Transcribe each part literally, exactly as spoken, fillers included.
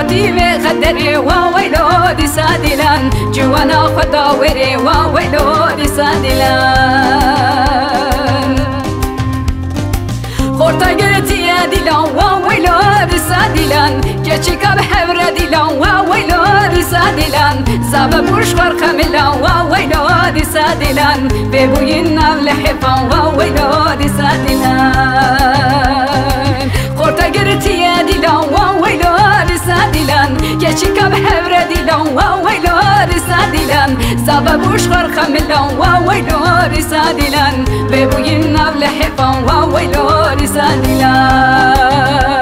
خدي بقدري وويلو دي سادلان جوانا خداوري وويلو دي سادلان خورتا قلتي يا ديلان وويلو دي سادلان كيشيكا بحبر ديلان وويلو دي سادلان زابا بوشخر خملان وويلو دي سادلان ببوينا لحفان وويلو دي سادلان خورتا قلتي يا ديلان وويلو دي سادلان كيشيكا بحبر ديلان وويلو دي سادلان زابا بوشخر خملان وويلو دي سادلان ببوينا لحفان وويلو دي سادلان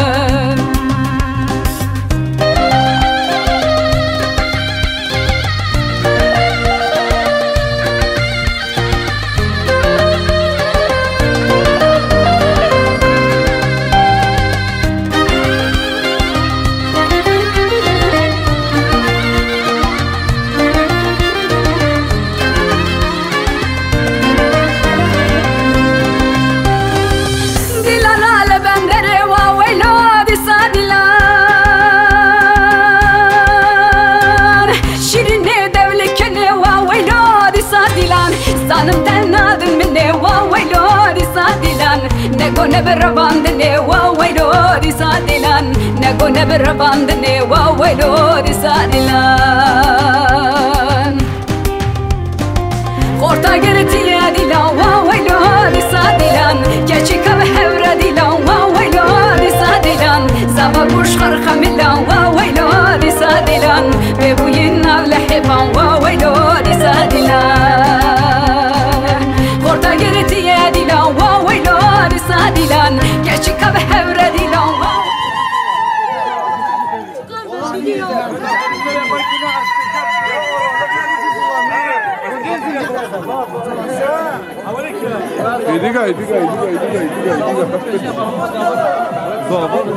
Sanım tenadın minne wawaylo di sadilan Nego neber bandne wawaylo di sadilan Nego neber bandne wawaylo di sadilan Korta gerti dilan wawaylo di sadilan Keçika behevra dilan wawaylo di sadilan Zaba bushkhar khamilan wawaylo di sadilan Bebuyin avle hiban wawaylo di sadilan سادلان كشك بحبر ديلان يديك يديك يديك يديك يديك ضابط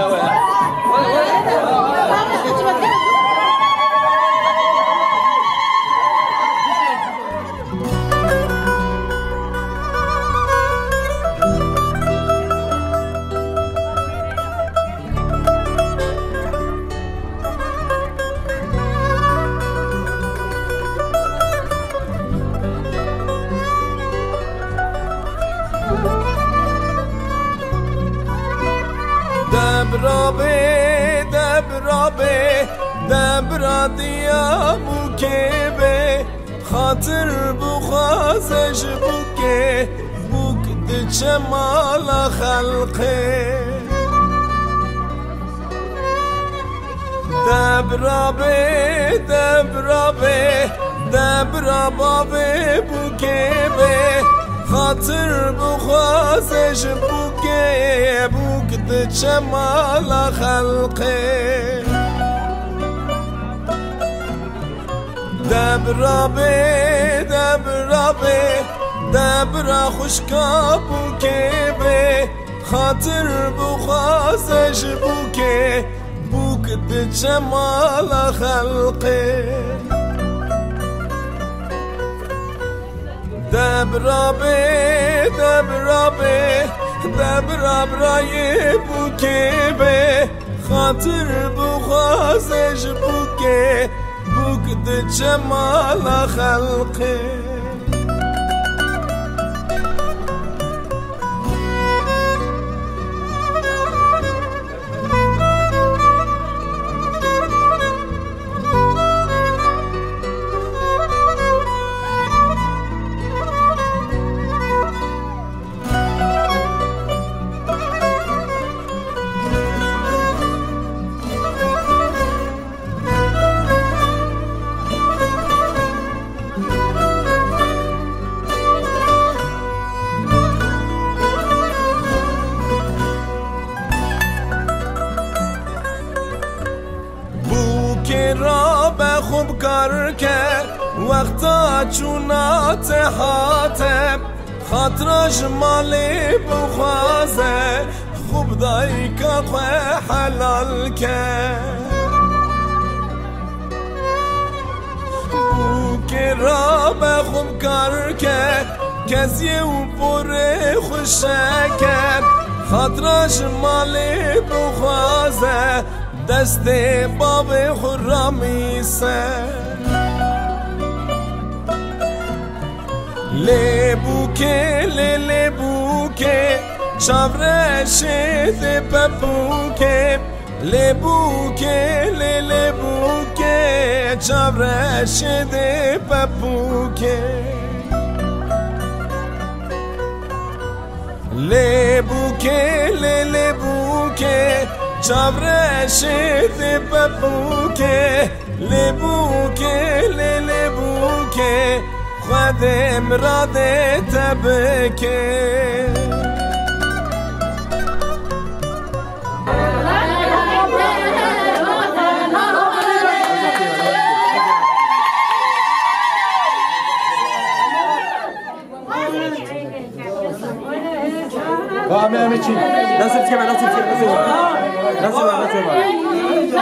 دبرابه دبرابه دبرا دیا بوکه به خاطر بخوازش بوکه بوک ده جمال خلقه دبرابه دبرابه دبرا بابه بوکه به خاطر بخوازش بوکه بوک ده جمال خلقه دبرابه دبرابه دبرا خوشکا بوکه به خاطر بخوازش بوکه بوک ده جمال خلقه دبرابه دبرابه دبراب رای بوکه به خاطر بخوازش بوکه بوک ده جمال خلقه را به خوب کار که وقتا چونات حاتم خاطرش مالی بخوازه خوب دایی که خواه حلال که بوکی را به خوب کار که کسی و پوره خوشه که خاطرش مالی بخوازه دست باب خرامی سر لبوکه لبوکه چاورشه ده پپوکه لبوکه لبوکه چاورشه ده پپوکه لبوکه لبوکه چاورشه ده پپوکه لبوکه لبوکه خودم را ده تبکه همه همه چی نصیب که من نصیب که نصیب نصیب نصیب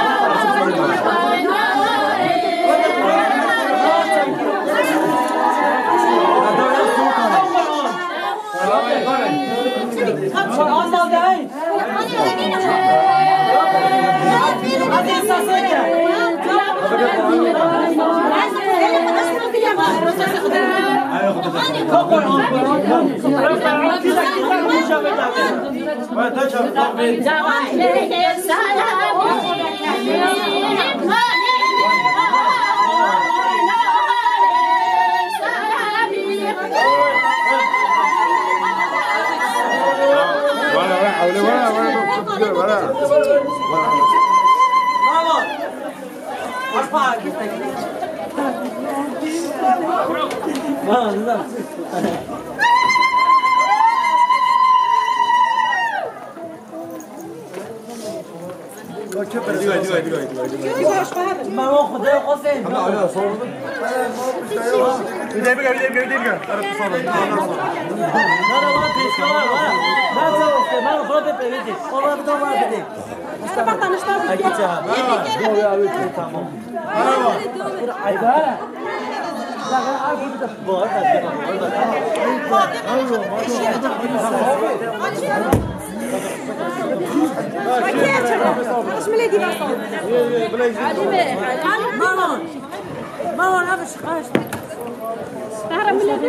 ماما خدا قاسم بیده بگه بیده بگه بیده بگه نه نه من پیشکار من زوسته من خدا بپریدی خدا بدون من بدی اگه چه هم دو یا اوی تمام ایده باید مامان مامان ابش خاش تعرف ولا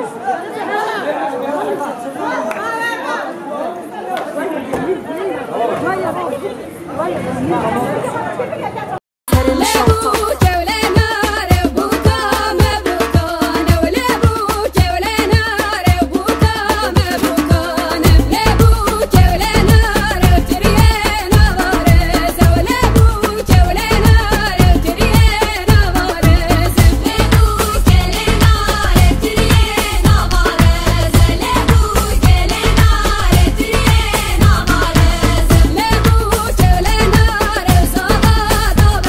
Lebu,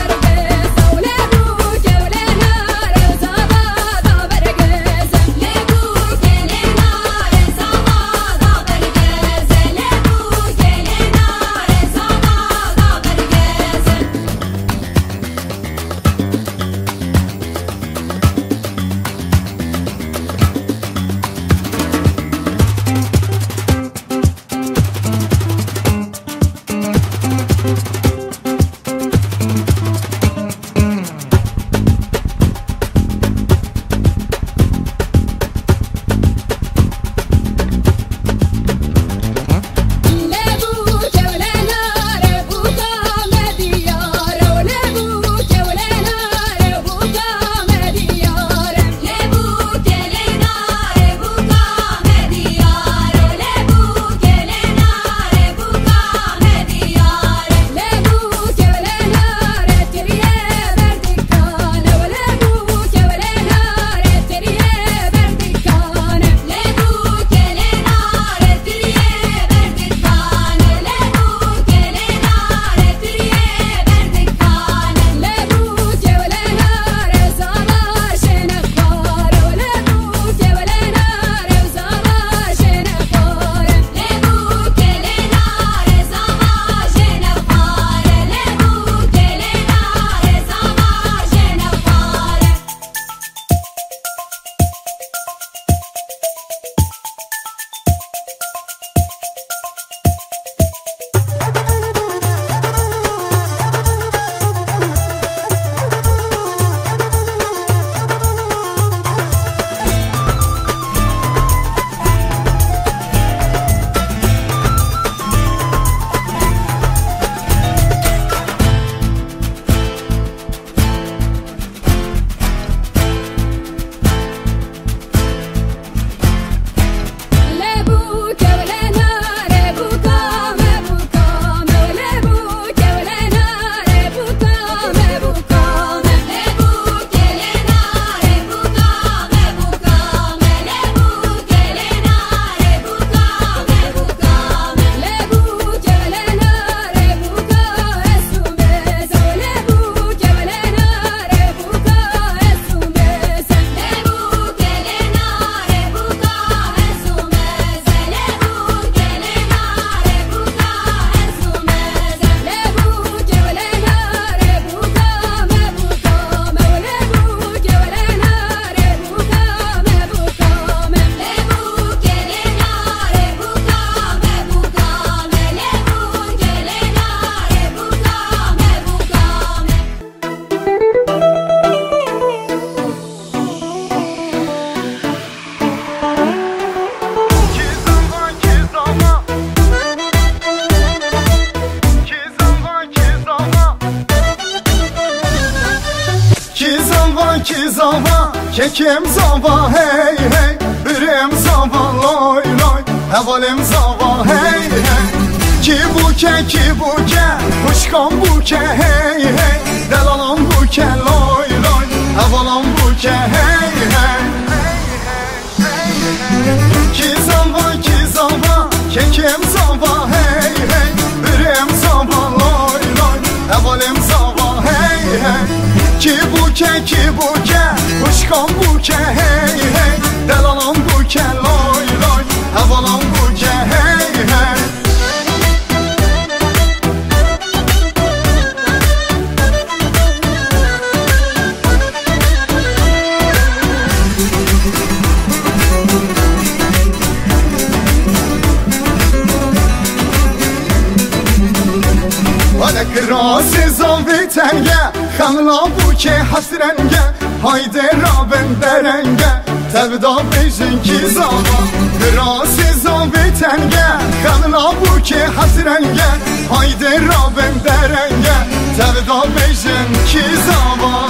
zava ki zava kekim zava hey hey birim zava loy loy havalim zava hey hey ki buke ki buke kuşkan buke hey hey delalan buke loy loy havalan buke hey hey ki zava ki zava kekim zava hey hey birim zava loy loy havalim zava hey hey ki buke ki buke kuşkan buke hey hey delalan buke loy loy havalan buke hey hey Krasi zavi tenge Xanla buke hasrenge Hayde raben derenge Tevda bejin ki zava Krasi zavi tenge Xanla buke hasrenge Hayde raben derenge Tevda bejin ki zava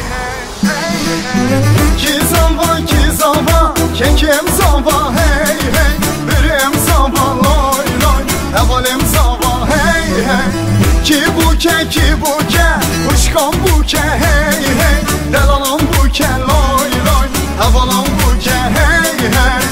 Ki zava ki zava Kekim zava hey hey Birim zava loy loy Havalim zava hey hey ki buke ki buke kuşkan buke hey hey delalan buke loy loy havalan buke hey hey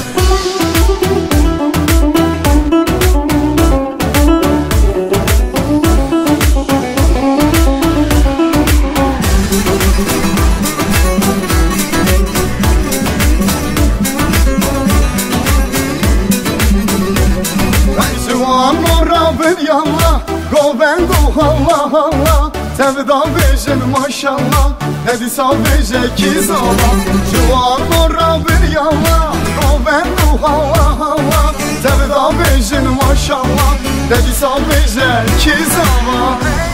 Zuan ora bir yalla Govendo Allah Allah Tevda bejin maşallah Hedisa beje ki zava Juan ora bir yalla Govendo Allah Allah Tevda bejin maşallah Hedisa beje ki zava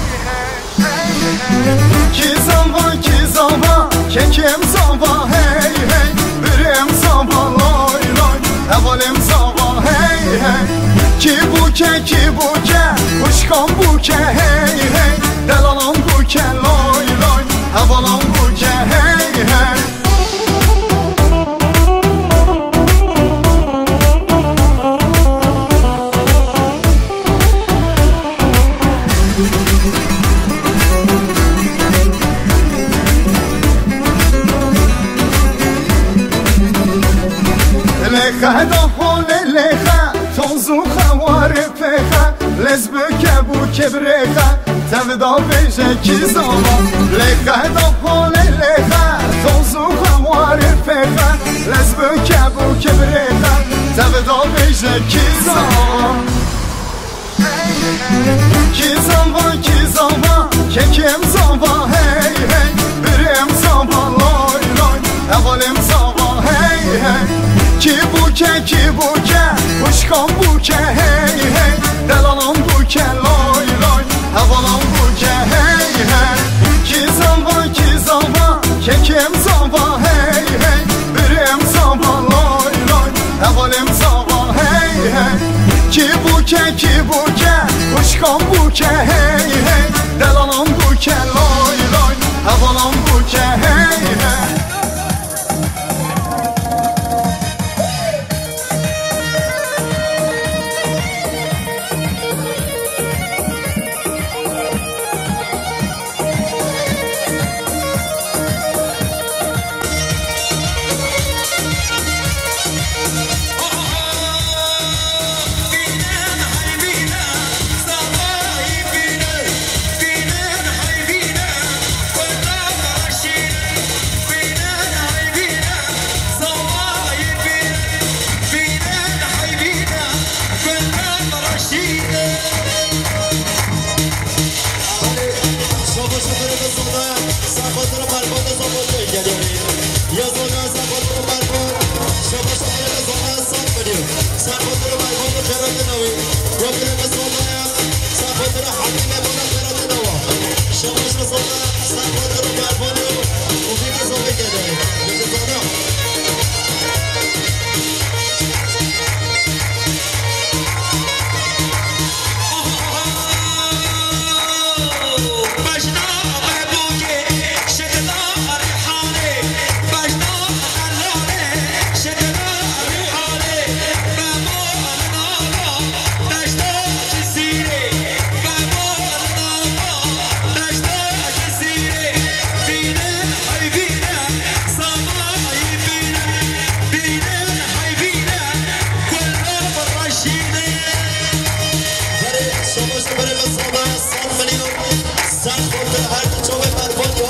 Ki zava ki zava Kekim zava hey hey Birim zava loy loy Havalim zava hey hey ki buke ki buke kuşkan buke hey hey delalan buke loy loy havalan buke hey hey Lekha da hole lekha Tozu xavari pexa Lezbüke bu kebrexa Tevda beje ki zava Lekha da hole lekha Tozu xavari pexa Lezbüke bu kebrexa Tevda beje ki zava Ki zava ki zava Kekim zava hey hey Birim zava loy loy Havalim zava hey hey ki buke ki buke kuşkan buke hey hey delalan buke loy loy havalan buke hey hey ki zava ki zava kekim zava hey hey birim zava loy loy havalim zava hey hey ki buke ki buke kuşkan buke hey hey delalan buke loy loy havalan buke hey hey Shit.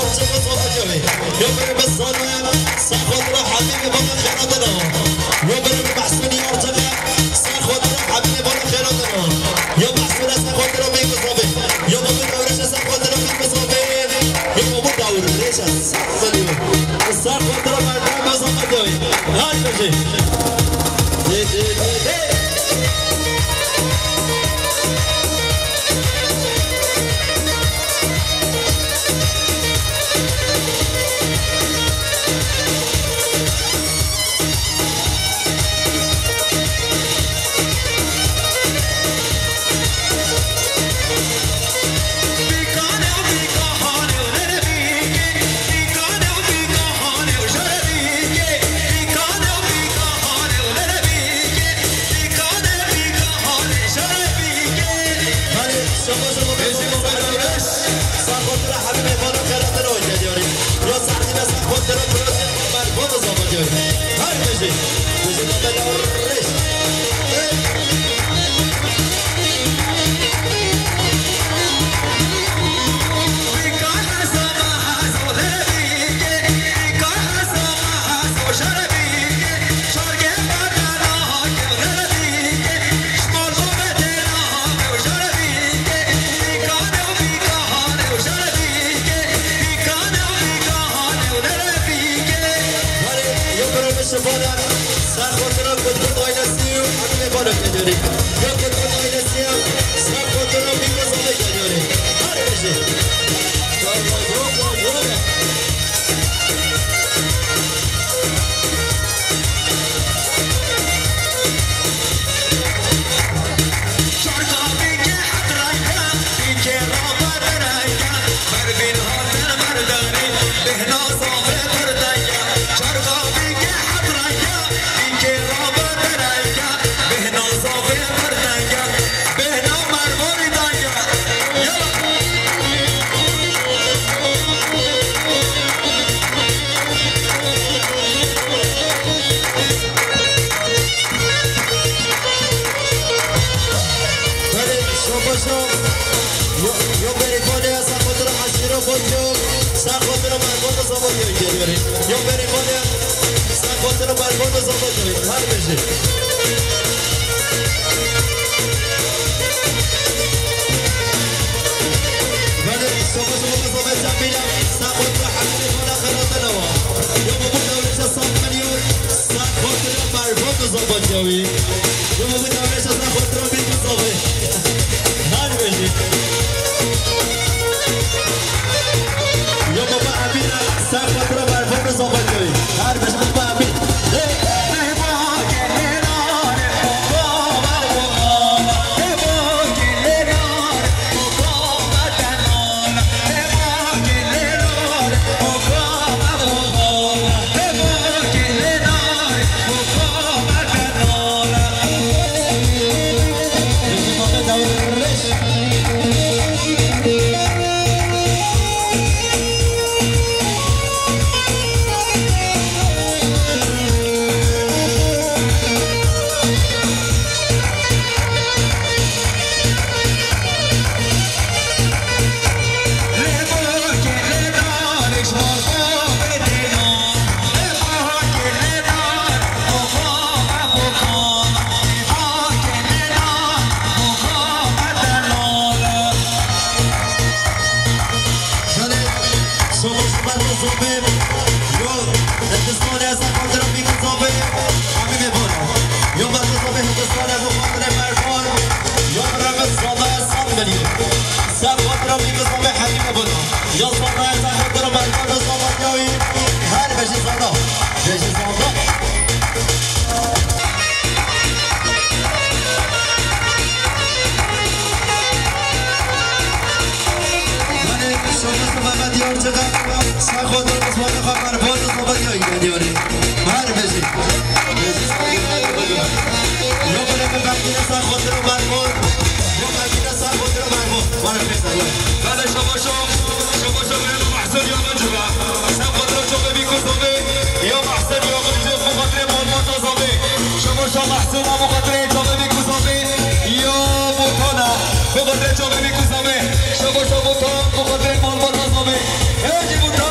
بخاطر جامعه میکوسمه شما شما تا بخاطر مال مال نظامه هجی بوتا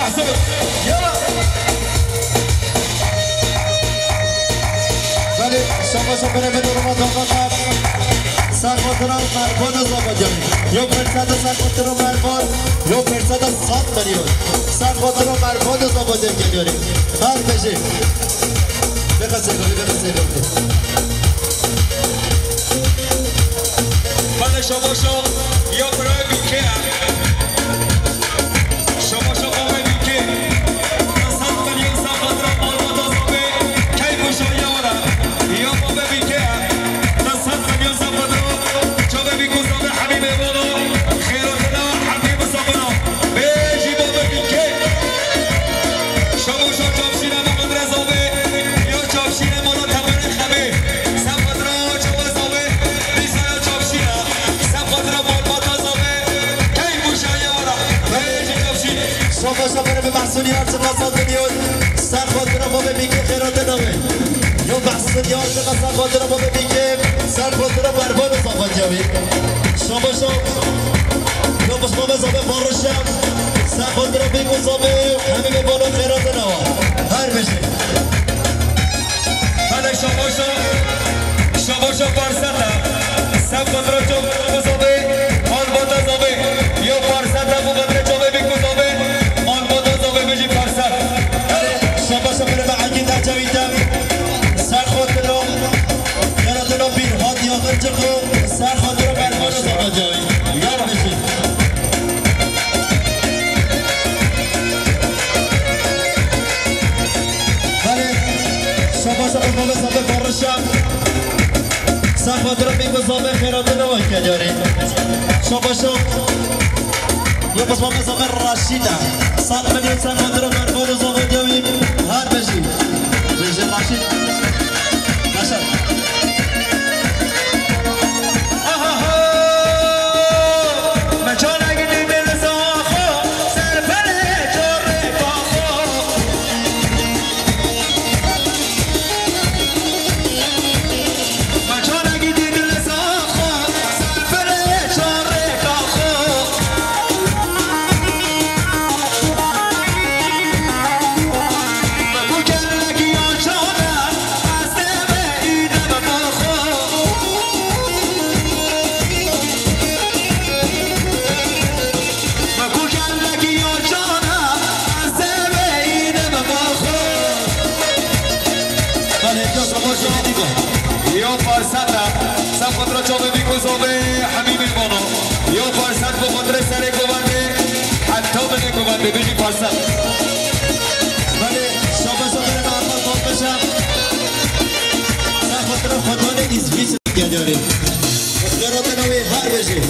محسوب يلا ولی شما شما برای بدون ما داغت سرمایه‌داران مربوط از آبادیان یا فرصت سرمایه‌داران مربوط یا فرصت صد میلیون سرمایه‌داران مربوط از آبادیان گیریم هر کسی بخواسته کنی بخواسته کنی من شما شما یا برای بیکه شما شما برای بیکه صد میلیون سرمایه‌داران مربوط از آبادیان کی مشاهده وره یا ما به بیکه صد میلیون سرمایه‌داران چه به بیکوز به حبیب بالا خیرات دار حبیب صبرا بیجی با به بیکه شما شما جابشین ما مدرسه آبه یا جابشین ما رو تمام خبه سرمایه‌داران چه واسه آبه بیسا یا جابشین سرمایه‌داران مربوط از آبه کی مشاهده وره بیجی جابشین شما شما برای به محصولیات چقدر صد میلیون سرمایه‌داران ما به بیکه خیرات داره یا محصولیات چقدر سرمایه‌داران ما به بیکه سرمایه‌داران مربوط از آبادیان شما شما یا بس ما بزابه فارشم سرمایه‌داران بیکو زابه همه به بالا خیرات نوا هر بشه بله شما شما شما شما فرصت سرمایه‌داران چه بزابه مربوط از آبه یا فرصت مبادره چه بیکو زابه مربوط از آبه بجی فرصت شما شما برای به عقید در جویدم سرمایه‌داران خیرات بیر هات یا غرجقو سرمایه‌داران مربوط از آبادیان یار بشه شما شما ما بزابه فارشم سرمایه‌داران بیکو زابه خیرات نوای کجاری شما شما یا بس ما بزابه رشیدم صد میلیون سرمایه‌داران مربوط از آبادیان هر بشی بشه رشید بشه یا فرصت سرمایه‌داران چه به بیکو زابه حبیب بالا یا فرصت با قدرت سر گوونده حتی به گوونده بجی فرصت ولی شما شما برای نارمال خود بشم سرمایه‌داران خودمان ایزویس گداری خیرات نوی هر بشی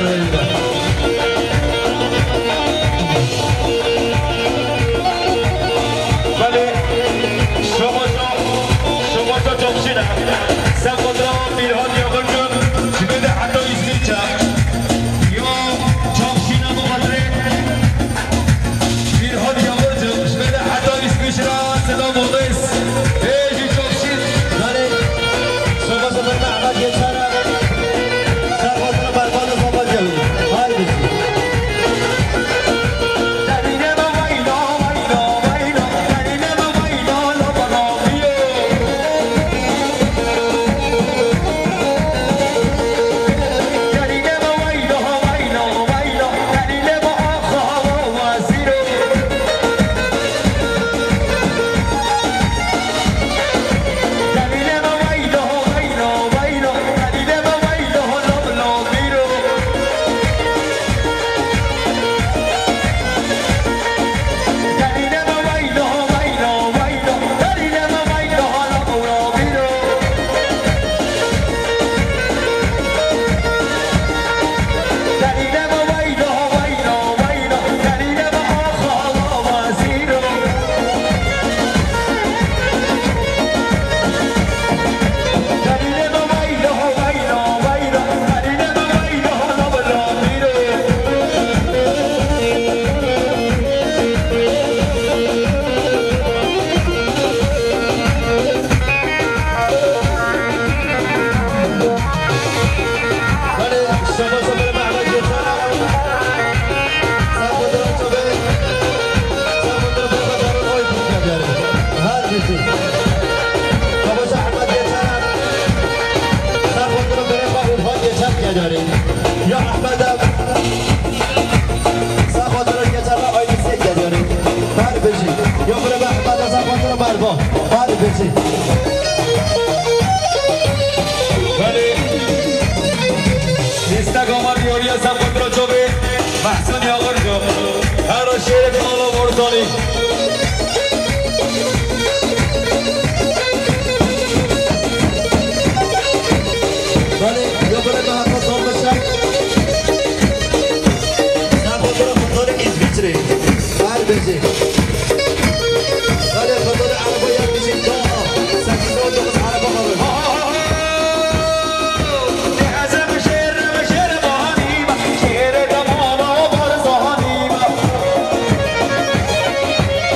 شیر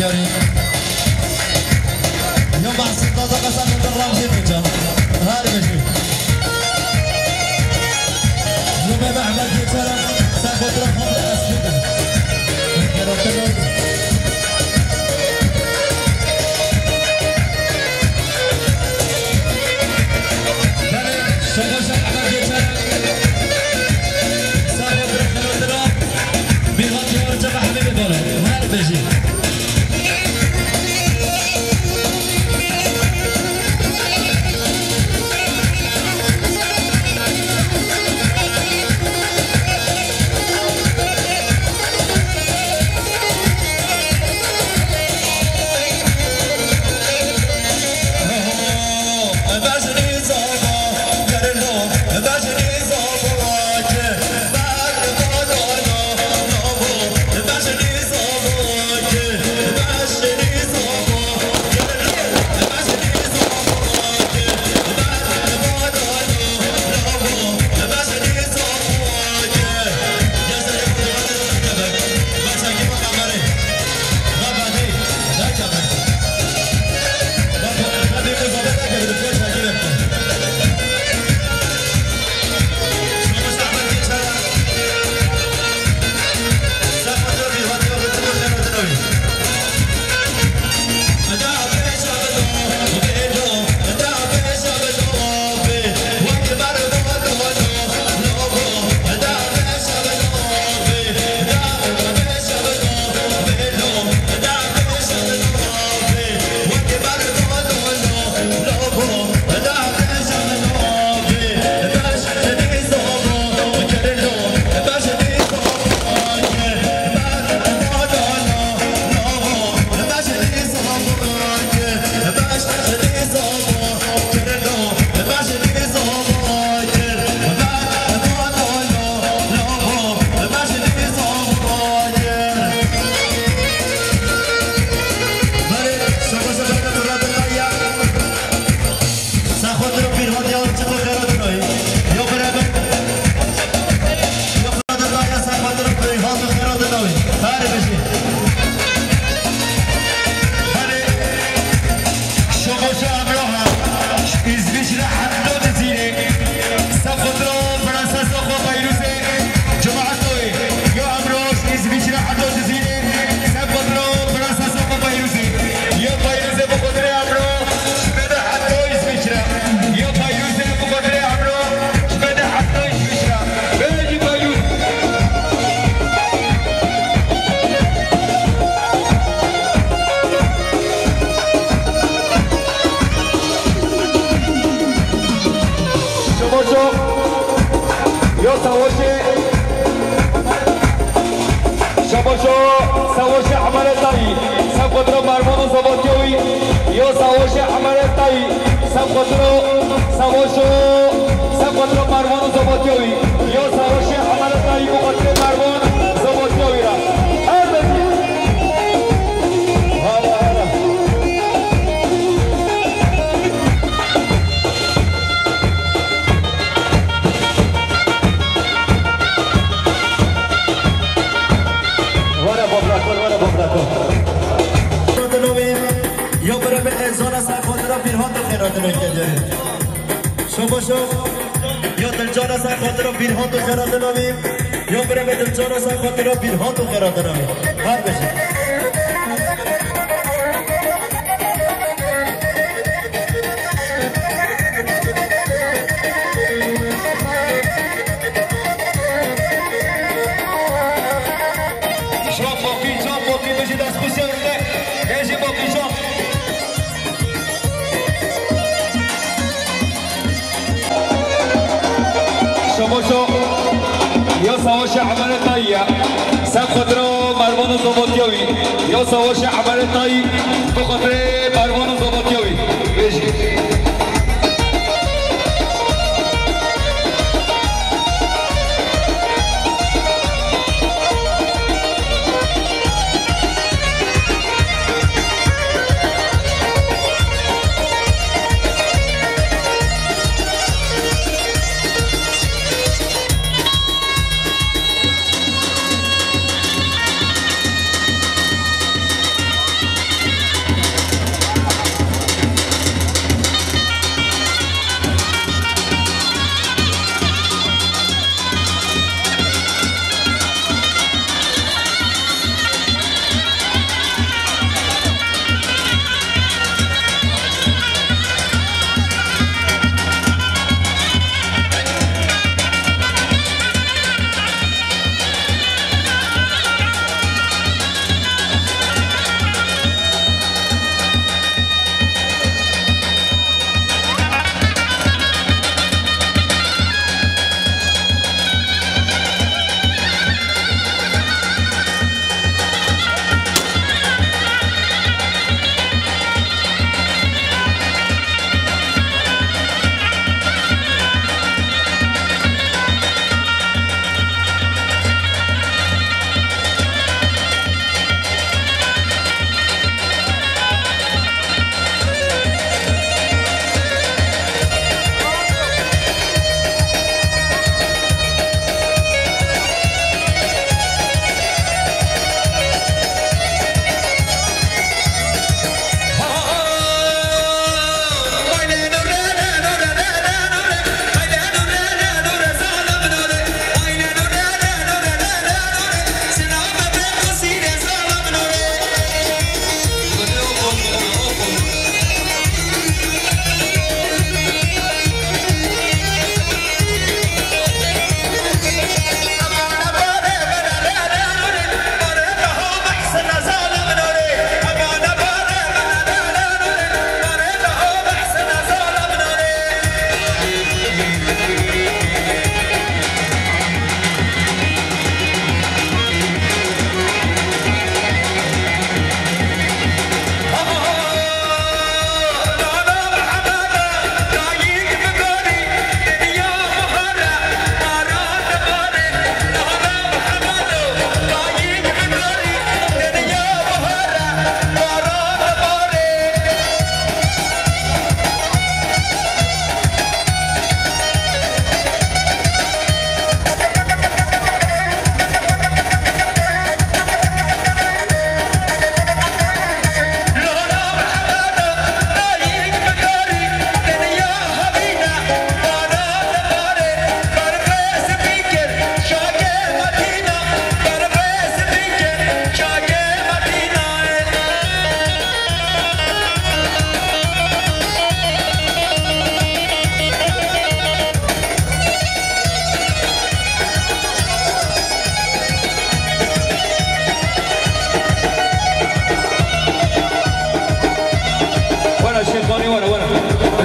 جاري يوم بحسن تازه قسم من الرمزي بجا هاري بشي يوم محمد يتشرف ساخد رقم الاسفل كانوا كانوا شغل احمد يتشرف ساخد رقم الاسفل بيغطي ورجع حبيبي دولار هاري بشي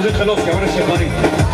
زيد خلاص كمان الشغالين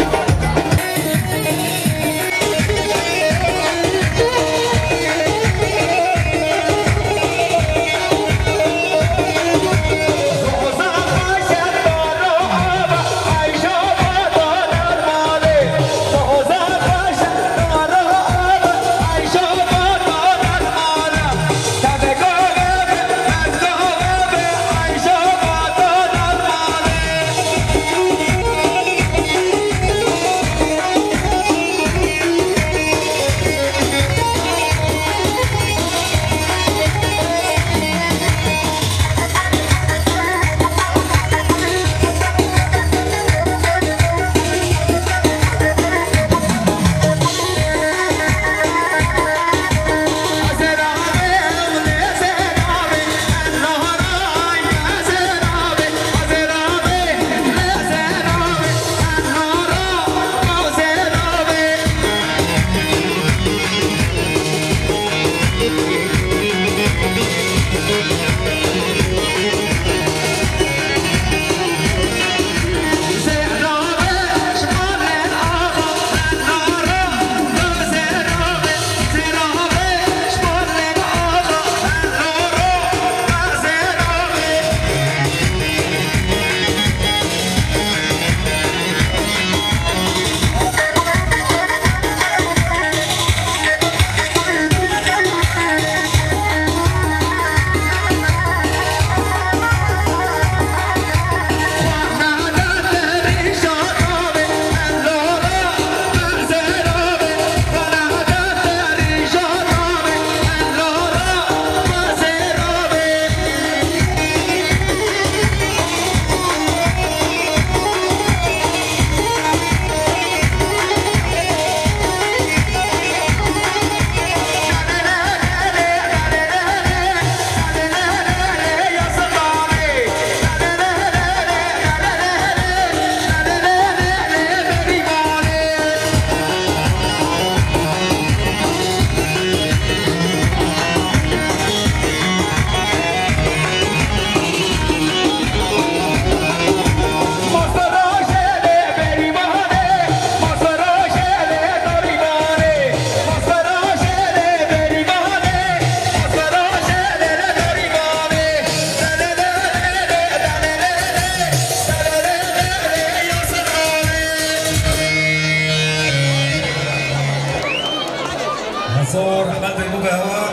صور حمد المبهوى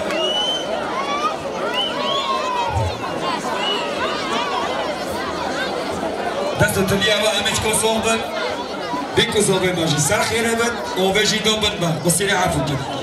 دست تلیا و امش کو صوبن بيكو صوبن ماجي سر خير بن او بيجي دوبن با بصير عفو كده